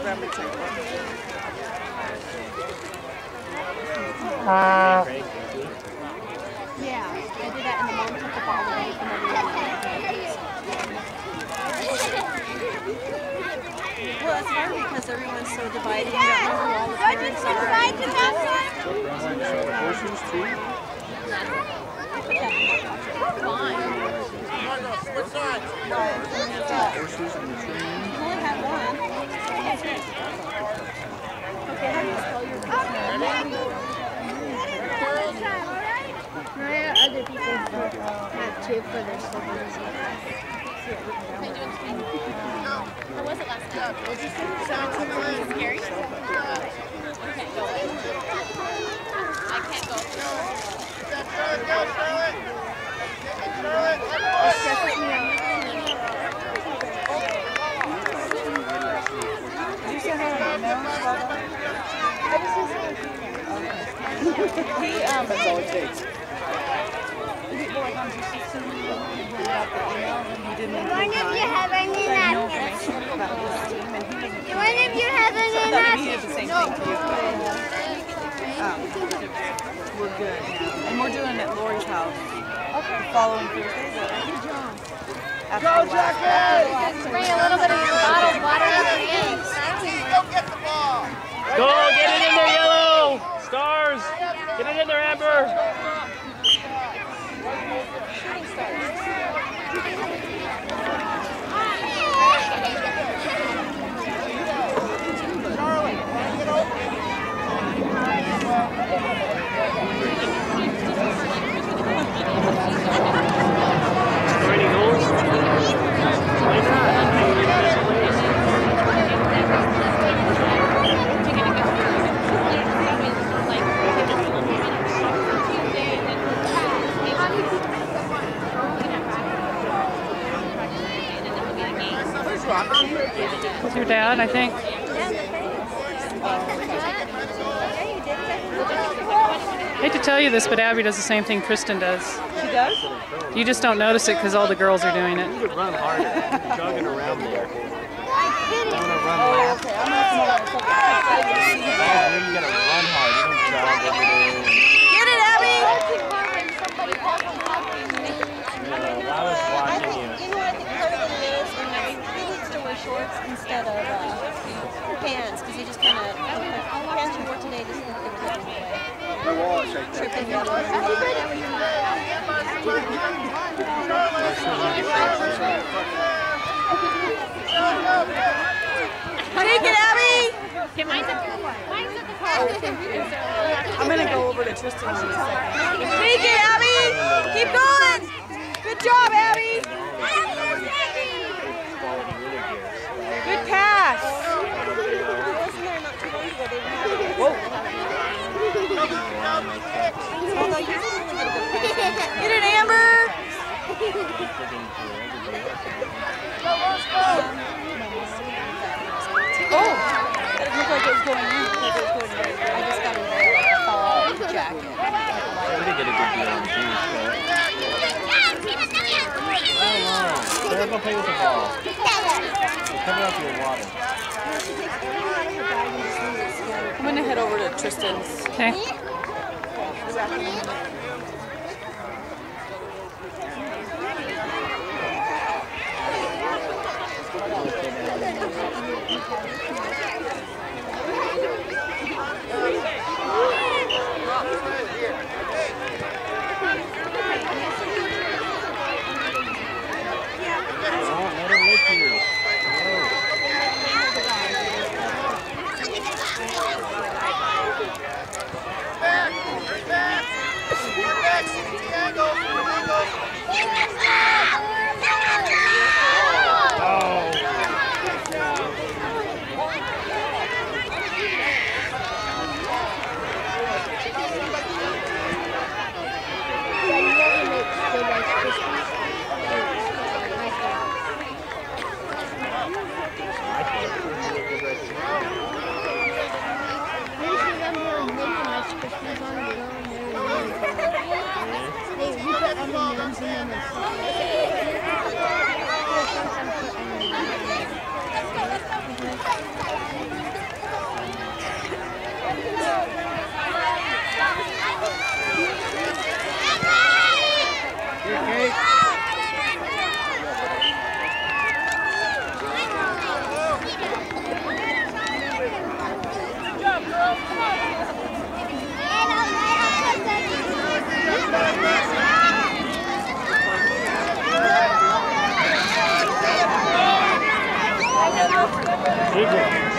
grab my checkbook. Yeah, I did that and the mom took the ball away from everyone. Well, it's hard because everyone's so divided. You don't know who all the parents are. Horses too? Fine. Horses and the train. You only have one. Okay, how do you spell your first name? Other people have two for their slippers. How was it last time? Scary? Okay, go. I can't go. That's all it takes. One of you have any napkins? One of you have any napkins? He did the same thing to you. We're good now. And we're doing it at Lori's house. The following Thursday. Go, Jacket! Spray a little bit of your bottled water on your hands. Go, get it in there, Yellow! Stars! Get it in there, Amber! Shooting stars. Any goals? Why not? With your dad, I think. I hate to tell you this, but Abby does the same thing Kristen does. She does? You just don't notice it because all the girls are doing it. You could run harder. You're jogging around there. Oh, okay. I'm not You gotta run hard. You don't jog every day. Get it, Abby! I was watching you. You know what I think part of it is? He needs to wear shorts instead of pants, because he just kind of, pants you wore today just look like they're tripping the other way. Take it, Abby! Okay, mine's at the car. I'm going to go over to Tristan. Take it, Abby! Keep going! Good job, Abby! Good pass! Whoa! Get it, Amber! Oh! That looked like it was going in. I just got a fall jacket. We did get a good deal on jeans, though. They're going to play with the ball. Cover up your water. I'm going to head over to Tristan's. Okay. Here you go.